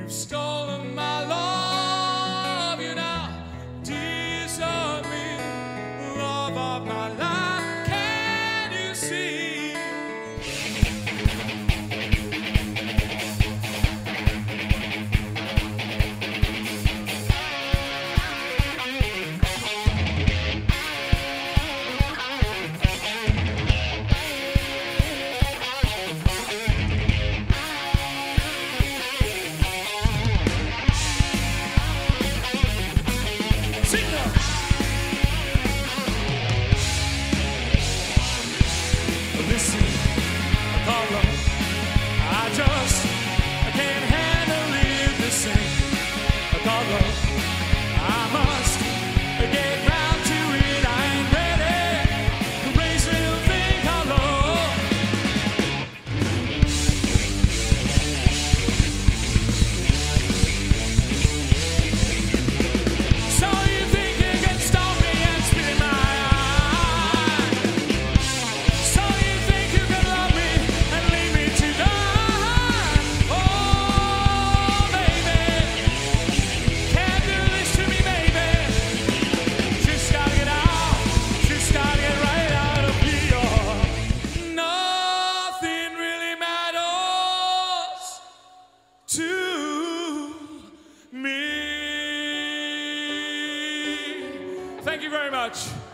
You've stolen my love, you now desert me. Love of my life, can you see? Listen, Apollo, I can't handle it the same. Apollo, I must get round to it. I ain't ready to raise a little thing, Apollo. So you think you can stop me and spit in my eye? So you think you can love me and leave me to die? Oh, baby, can't do this to me, baby. Just gotta get out, just gotta get right out of here. Nothing really matters to me. Thank you very much.